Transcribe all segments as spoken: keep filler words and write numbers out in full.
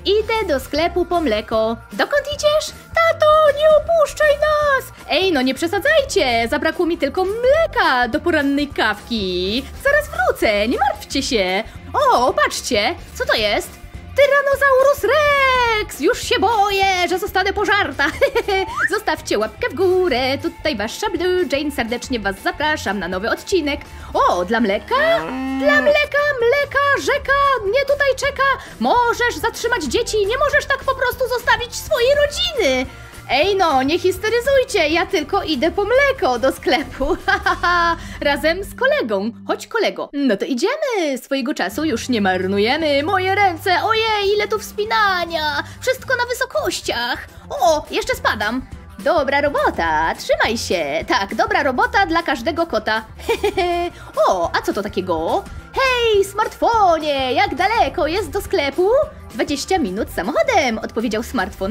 Idę do sklepu po mleko. Dokąd idziesz? Tato, nie opuszczaj nas! Ej, no nie przesadzajcie, zabrakło mi tylko mleka do porannej kawki. Zaraz wrócę, nie martwcie się. O, patrzcie, co to jest? Tyrannosaurus Rex! Już się boję, że zostanę pożarta. Zostawcie łapkę w górę. Tutaj wasza Blue Jane. Serdecznie was zapraszam na nowy odcinek. O, dla mleka? Dla mleka, mleka, rzeka mnie tutaj czeka. Możesz zatrzymać dzieci. Nie możesz tak po prostu zostawić swojej rodziny. Ej no, nie histeryzujcie, ja tylko idę po mleko do sklepu, razem z kolegą. Chodź kolego. No to idziemy, swojego czasu już nie marnujemy. Moje ręce, ojej, ile tu wspinania. Wszystko na wysokościach. O, jeszcze spadam. Dobra robota, trzymaj się. Tak, dobra robota dla każdego kota. O, a co to takiego? Hej, smartfonie, jak daleko jest do sklepu? dwadzieścia minut samochodem, odpowiedział smartfon.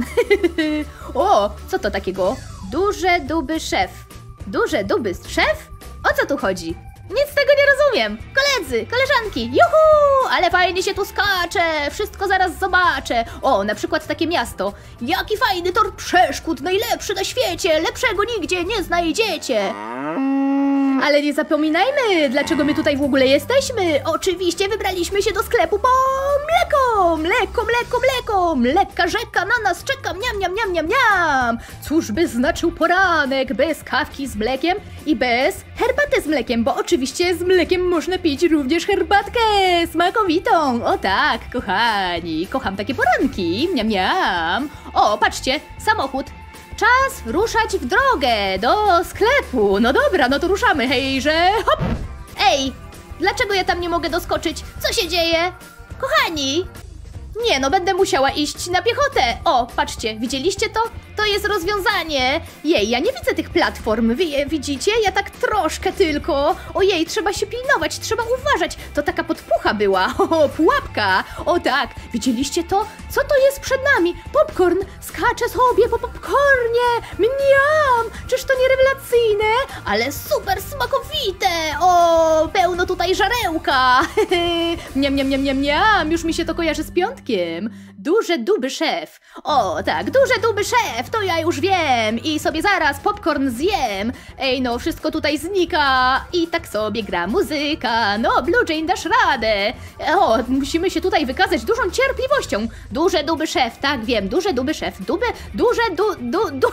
O, co to takiego? Duże duby szef. Duże duby szef? O co tu chodzi? Nic z tego nie rozumiem. Koledzy, koleżanki, juhu! Ale fajnie się tu skacze, wszystko zaraz zobaczę. O, na przykład takie miasto. Jaki fajny tor przeszkód, najlepszy na świecie, lepszego nigdzie nie znajdziecie. Ale nie zapominajmy, dlaczego my tutaj w ogóle jesteśmy. Oczywiście wybraliśmy się do sklepu po mleko. Mleko, mleko, mleko. Mleka rzeka na nas czeka. Miam, miam, miam, miam, miam. Cóż by znaczył poranek bez kawki z mlekiem i bez herbaty z mlekiem, bo oczywiście z mlekiem można pić również herbatkę smakowitą. O tak, kochani, kocham takie poranki. Miam, miam. O, patrzcie, samochód. Czas ruszać w drogę do sklepu. No dobra, no to ruszamy, hejże, hop! Ej, dlaczego ja tam nie mogę doskoczyć? Co się dzieje? Kochani! Nie, no będę musiała iść na piechotę. O, patrzcie, widzieliście to? To jest rozwiązanie. Jej, ja nie widzę tych platform. Wy je widzicie? Ja tak troszkę tylko. Ojej, trzeba się pilnować, trzeba uważać. To taka podpucha była. O, pułapka. O tak, widzieliście to? Co to jest przed nami? Popcorn. Skaczę sobie po popcornie. Mniam. Czyż to nie rewelacyjne? Ale super smakowite. O, pełno tutaj żarełka. Mniam, mniam, mniam, mniam, mniam. Już mi się to kojarzy z piątkiem. Duże duby szef. O tak, duże duby szef, to ja już wiem. I sobie zaraz popcorn zjem. Ej no, wszystko tutaj znika. I tak sobie gra muzyka. No, Blue Jane, dasz radę. O, musimy się tutaj wykazać dużą cierpliwością. Duże duby szef, tak wiem, duże duby szef. Duby, duże du, du, du.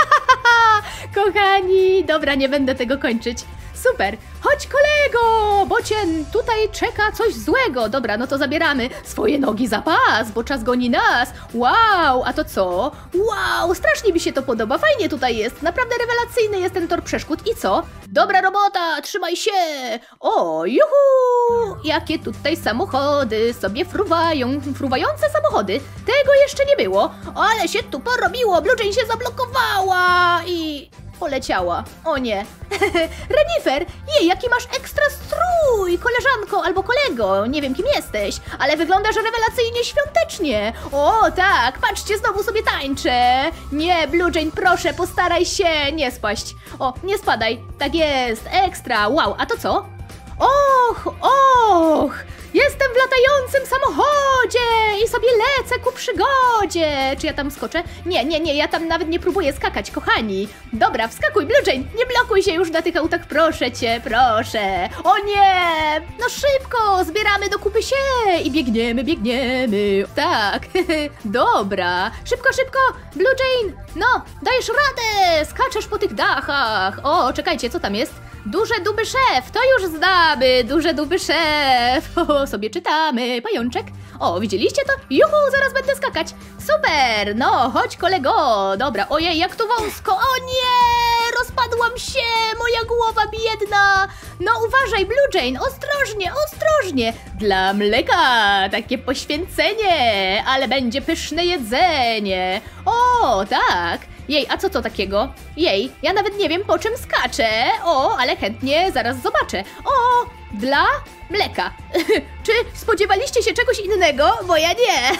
Kochani, dobra, nie będę tego kończyć. Super, chodź kolego, bo cię tutaj czeka coś złego. Dobra, no to zabieramy swoje nogi za pas, bo czas goni nas. Wow, a to co? Wow, strasznie mi się to podoba, fajnie tutaj jest. Naprawdę rewelacyjny jest ten tor przeszkód. I co? Dobra robota, trzymaj się. O, juhu, jakie tutaj samochody sobie fruwają. Fruwające samochody, tego jeszcze nie było. Ale się tu porobiło, Blue Jane się zablokowała i... poleciała. O nie. Renifer, jej, jaki masz ekstra strój, koleżanko albo kolego, nie wiem kim jesteś, ale wyglądasz rewelacyjnie świątecznie. O tak, patrzcie, znowu sobie tańczę. Nie, Blue Jane, proszę, postaraj się nie spaść. O, nie spadaj, tak jest, ekstra, wow, a to co? Och, och, jestem w latającym samochodzie i sobie lecę ku przygodzie. Czy ja tam skoczę? Nie, nie, nie, ja tam nawet nie próbuję skakać, kochani. Dobra, wskakuj, Blue Jane, nie blokuj się już na tych autach, proszę cię, proszę. O nie, no szybko, zbieramy do kupy się i biegniemy, biegniemy. Tak, dobra, szybko, szybko, Blue Jane, no, dajesz radę, skaczesz po tych dachach. O, czekajcie, co tam jest? Duże duby szef, to już znamy, duże duby szef. O, sobie czytamy, pajączek. O, widzieliście to? Juhu, zaraz będę skakać. Super, no, chodź kolego. Dobra, ojej, jak tu wąsko. O nie, rozpadłam się, moja głowa biedna. No uważaj, Blue Jane, ostrożnie, ostrożnie. Dla mleka, takie poświęcenie, ale będzie pyszne jedzenie. O, tak. Jej, a co to takiego? Jej, ja nawet nie wiem po czym skaczę. O, ale chętnie zaraz zobaczę. O, dla mleka. Czy spodziewaliście się czegoś innego? Bo ja nie.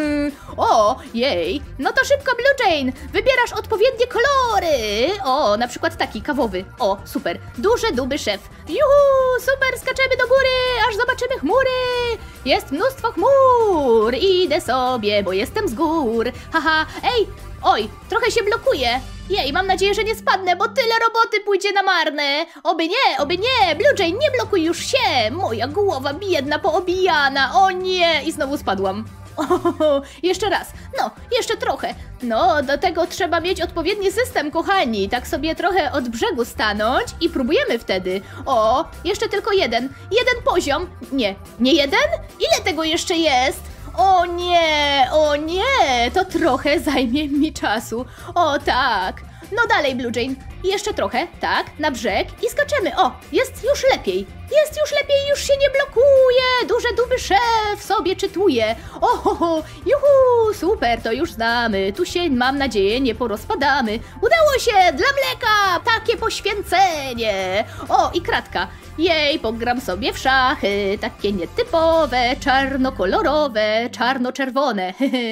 O, jej. No to szybko, Blue Jane. Wybierasz odpowiednie kolory. O, na przykład taki kawowy. O, super. Duże duby szef. Juhu, super, skaczemy do góry, aż zobaczymy chmury. Jest mnóstwo chmur. Idę sobie, bo jestem z gór. Haha, ej, oj, trochę się blokuję. Jej, mam nadzieję, że nie spadnę, bo tyle roboty pójdzie na marne. Oby nie, oby nie. Blue Jane, nie blokuj już się. Moja głowa biedna, poobijana. O nie, i znowu spadłam. O, jeszcze raz. No, jeszcze trochę. No, do tego trzeba mieć odpowiedni system, kochani. Tak sobie trochę od brzegu stanąć i próbujemy wtedy. O, jeszcze tylko jeden. Jeden poziom. Nie, nie jeden? Ile tego jeszcze jest? O nie, o nie, to trochę zajmie mi czasu. O tak. No dalej, Blue Jane. Jeszcze trochę, tak, na brzeg i skaczemy. O, jest już lepiej. Jest już lepiej, już się nie blokuje. Duże duby szef sobie czytuje. Oho, juhu, super, to już znamy. Tu się, mam nadzieję, nie porozpadamy. Udało się, dla mleka, takie poświęcenie. O, i kratka. Jej, pogram sobie w szachy, takie nietypowe, czarnokolorowe, czarno-czerwone.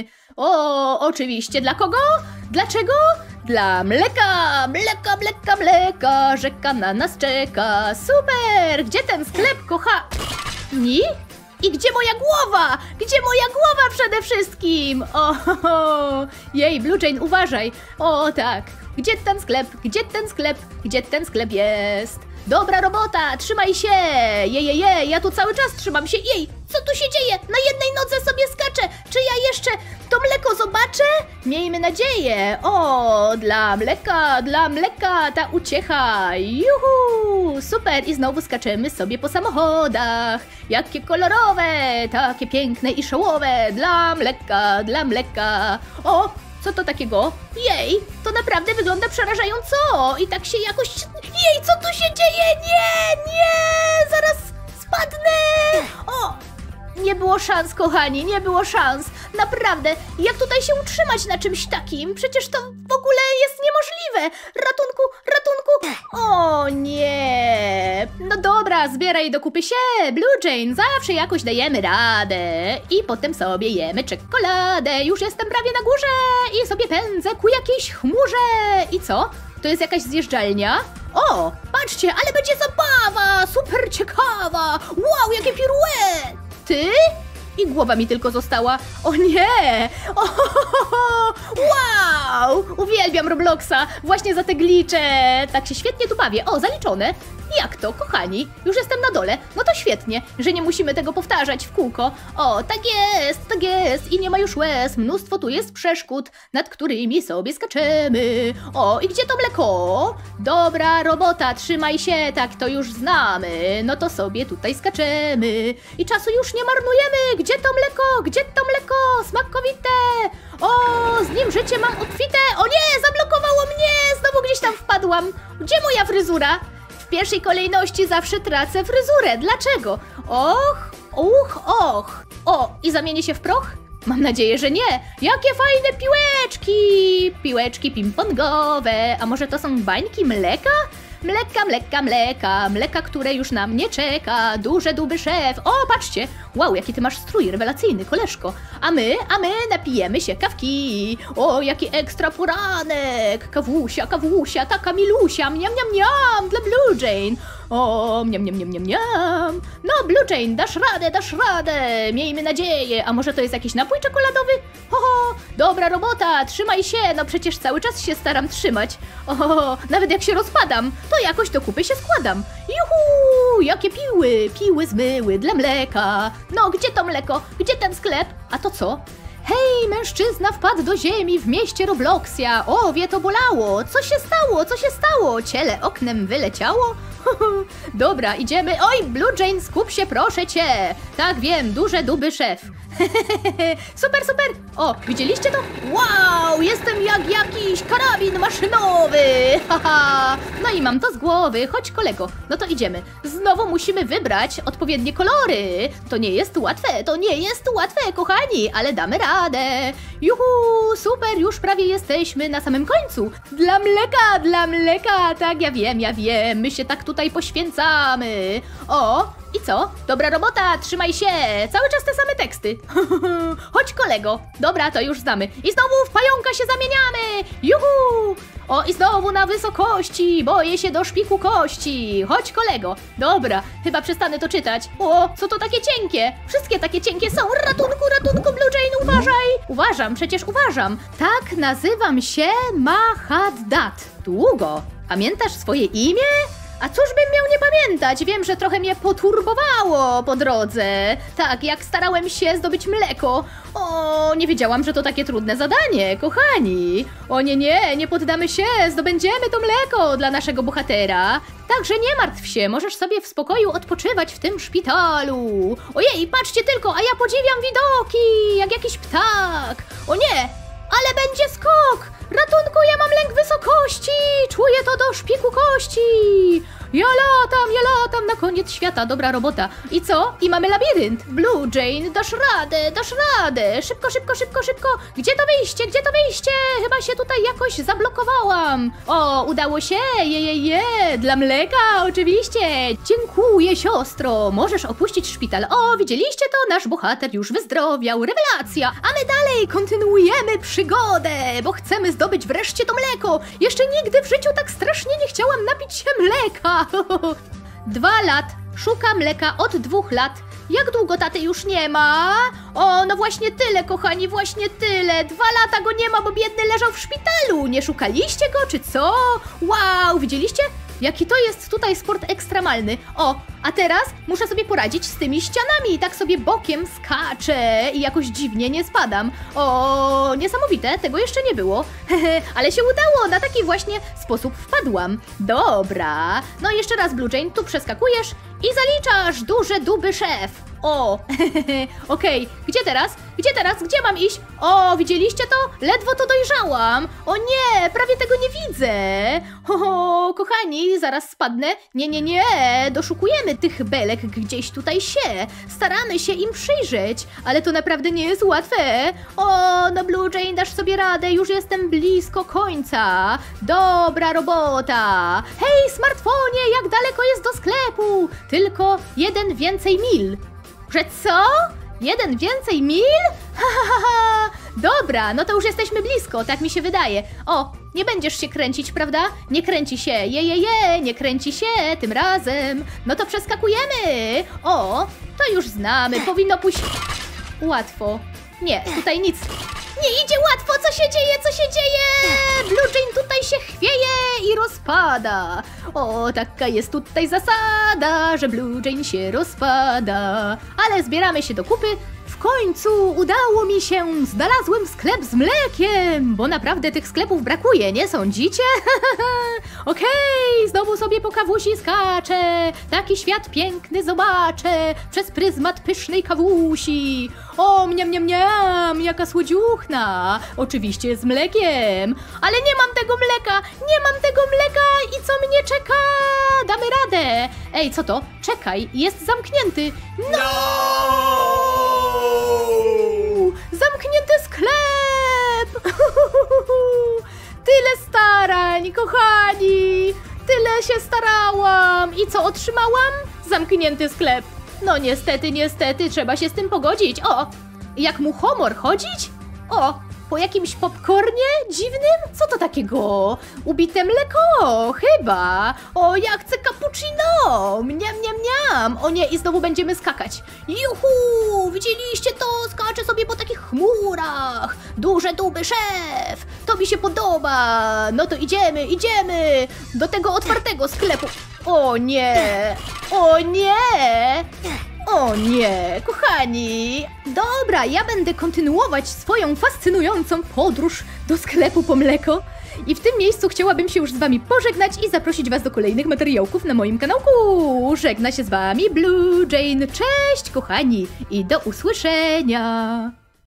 O, oczywiście, dla kogo? Dlaczego? Dla mleka, mleka, mleka, mleka, rzeka na nas czeka. Super, gdzie ten sklep, kochani? I gdzie moja głowa? Gdzie moja głowa przede wszystkim? O, ho, ho. Jej, Blue Jane, uważaj. O, tak. Gdzie ten sklep? Gdzie ten sklep? Gdzie ten sklep jest? Dobra robota, trzymaj się! Je, je, je, ja tu cały czas trzymam się. Jej, co tu się dzieje? Na jednej nodze sobie skaczę. Czy ja jeszcze to mleko zobaczę? Miejmy nadzieję. O, dla mleka, dla mleka ta uciecha. Juhu, super. I znowu skaczemy sobie po samochodach. Jakie kolorowe, takie piękne i szołowe. Dla mleka, dla mleka. O, co to takiego? Jej, to naprawdę wygląda przerażająco. I tak się jakoś... Jej, co tu się dzieje? Nie, nie, zaraz spadnę. O, nie było szans, kochani, nie było szans. Naprawdę, jak tutaj się utrzymać na czymś takim? Przecież to w ogóle jest niemożliwe. Ratunku, ratunku. O nie. No dobra, zbieraj do kupy się, Blue Jane. Zawsze jakoś dajemy radę. I potem sobie jemy czekoladę. Już jestem prawie na górze i sobie pędzę ku jakiejś chmurze. I co? To jest jakaś zjeżdżalnia? O, patrzcie, ale będzie zabawa, super ciekawa. Wow, jakie piruety. I głowa mi tylko została. O nie! O, ho, ho, ho. Wow! Uwielbiam Robloxa właśnie za te glicze. Tak się świetnie tu bawię. O, zaliczone. Jak to, kochani? Już jestem na dole. No to świetnie, że nie musimy tego powtarzać w kółko. O, tak jest, tak jest. I nie ma już łez. Mnóstwo tu jest przeszkód, nad którymi sobie skaczemy. O, i gdzie to mleko? Dobra robota, trzymaj się, tak to już znamy. No to sobie tutaj skaczemy. I czasu już nie marnujemy. Gdzie to mleko? Gdzie to mleko? Smakowite! O, z nim życie mam obfite! O nie, zablokowało mnie! Znowu gdzieś tam wpadłam. Gdzie moja fryzura? W pierwszej kolejności zawsze tracę fryzurę. Dlaczego? Och, uch, och. O, i zamienię się w proch? Mam nadzieję, że nie. Jakie fajne piłeczki! Piłeczki ping-pongowe. A może to są bańki mleka? Mleka, mleka, mleka, mleka, które już na mnie czeka. Duże duby szef. O, patrzcie. Wow, jaki ty masz strój rewelacyjny, koleżko. A my, a my napijemy się kawki. O, jaki ekstra poranek. Kawusia, kawusia, taka milusia. Mniam, mniam, mniam, dla Blue Jane. O, mniam, mniam, mniam, mniam, mniam. No, Blue Jane, dasz radę, dasz radę. Miejmy nadzieję. A może to jest jakiś napój czekoladowy? Ho, ho, dobra robota, trzymaj się. No przecież cały czas się staram trzymać. O, nawet jak się rozpadam, to jakoś do kupy się składam. Juhu, jakie piły, piły zmyły dla mleka. No, gdzie to mleko? Gdzie ten sklep? A to co? Hej, mężczyzna wpadł do ziemi w mieście Robloxia. O, wie to bolało. Co się stało? Co się stało? Ciele oknem wyleciało? Dobra, idziemy. Oj, Blue Jane, skup się, proszę cię. Tak, wiem, duże duby szef. Super, super. O, widzieliście to? Wow, jestem jak jakiś karabin maszynowy. Haha. No i mam to z głowy. Chodź, kolego. No to idziemy. Znowu musimy wybrać odpowiednie kolory. To nie jest łatwe, to nie jest łatwe, kochani, ale damy radę. Juhu, super, już prawie jesteśmy na samym końcu. Dla mleka, dla mleka. Tak, ja wiem, ja wiem. My się tak tutaj tutaj poświęcamy. O, i co? Dobra robota, trzymaj się. Cały czas te same teksty. Chodź kolego. Dobra, to już znamy. I znowu w pająka się zamieniamy. Juhu! O, i znowu na wysokości. Boję się do szpiku kości. Chodź kolego. Dobra, chyba przestanę to czytać. O, co to takie cienkie? Wszystkie takie cienkie są. Ratunku, ratunku, Blue Jane, uważaj. Uważam, przecież uważam. Tak, nazywam się Mahaddat. Długo. Pamiętasz swoje imię? A cóż bym miał nie pamiętać? Wiem, że trochę mnie poturbowało po drodze. Tak, jak starałem się zdobyć mleko. O, nie wiedziałam, że to takie trudne zadanie, kochani. O nie, nie, nie poddamy się, zdobędziemy to mleko dla naszego bohatera. Także nie martw się, możesz sobie w spokoju odpoczywać w tym szpitalu. Ojej, patrzcie tylko, a ja podziwiam widoki, jak jakiś ptak. O nie, ale będzie skok. Ratunku, ja mam lęk wysokości! Czuję to do szpiku kości! Ja latam, ja latam na koniec świata, dobra robota. I co? I mamy labirynt. Blue Jane, dasz radę, dasz radę. Szybko, szybko, szybko, szybko. Gdzie to wyjście, gdzie to wyjście? Chyba się tutaj jakoś zablokowałam. O, udało się, je, je, je. Dla mleka, oczywiście. Dziękuję, siostro. Możesz opuścić szpital. O, widzieliście to? Nasz bohater już wyzdrowiał. Rewelacja. A my dalej kontynuujemy przygodę, bo chcemy zdobyć wreszcie to mleko. Jeszcze nigdy w życiu tak strasznie nie chciałam napić się mleka. Dwa lat. Szuka mleka od dwóch lat. Jak długo taty już nie ma? O, no właśnie tyle, kochani, właśnie tyle. Dwa lata go nie ma, bo biedny leżał w szpitalu. Nie szukaliście go, czy co? Wow, widzieliście? Jaki to jest tutaj sport ekstremalny. O, a teraz muszę sobie poradzić z tymi ścianami. Tak sobie bokiem skaczę i jakoś dziwnie nie spadam. O, niesamowite, tego jeszcze nie było. Ale się udało, na taki właśnie sposób wpadłam. Dobra, no jeszcze raz Blue Jane, tu przeskakujesz i zaliczasz duże duby szef. O, okej, okay. Gdzie teraz? Gdzie teraz? Gdzie mam iść? O, widzieliście to? Ledwo to dojrzałam. O nie, prawie tego nie widzę. O, kochani, zaraz spadnę. Nie, nie, nie, doszukujemy tych belek gdzieś tutaj się. Staramy się im przyjrzeć, ale to naprawdę nie jest łatwe. O, no Blue Jane, dasz sobie radę, już jestem blisko końca. Dobra robota. Hej, smartfonie, jak daleko jest do sklepu? Tylko jeden więcej mil. Że co? Jeden więcej mil? Ha, ha, ha, ha. Dobra, no to już jesteśmy blisko, tak mi się wydaje. O, nie będziesz się kręcić, prawda? Nie kręci się, je, je, je, nie kręci się tym razem. No to przeskakujemy. O, to już znamy, powinno pójść łatwo. Nie, tutaj nic nie idzie łatwo, co się dzieje, co się dzieje? Blue Jane tutaj się chwieje i rozpada. O, taka jest tutaj zasada, że Blue Jane się rozpada. Ale zbieramy się do kupy. W końcu udało mi się, znalazłem sklep z mlekiem, bo naprawdę tych sklepów brakuje, nie sądzicie? Okej, okay, znowu sobie po kawusi skaczę, taki świat piękny zobaczę, przez pryzmat pysznej kawusi. O, mniam, mniam, mniam, jaka słodziuchna, oczywiście z mlekiem, ale nie mam tego mleka, nie mam tego mleka i co mnie czeka? Damy radę. Ej, co to? Czekaj, jest zamknięty. No! Zamknięty sklep! Tyle starań, kochani! Tyle się starałam! I co otrzymałam? Zamknięty sklep. No niestety, niestety, trzeba się z tym pogodzić. O, jak muchomor chodzić? O, po jakimś popcornie dziwnym? Co to takiego? Ubite mleko, chyba. O, ja chcę cappuccino. Mniam, mniam, mniam. O nie, i znowu będziemy skakać. Juhu, widzieliście to? Skaczę sobie po takich chmurach. Duże duby szef. To mi się podoba. No to idziemy, idziemy do tego otwartego sklepu. O nie, o nie. O nie, kochani! Dobra, ja będę kontynuować swoją fascynującą podróż do sklepu po mleko. I w tym miejscu chciałabym się już z wami pożegnać i zaprosić was do kolejnych materiałków na moim kanałku. Żegna się z wami Blue Jane. Cześć, kochani, i do usłyszenia!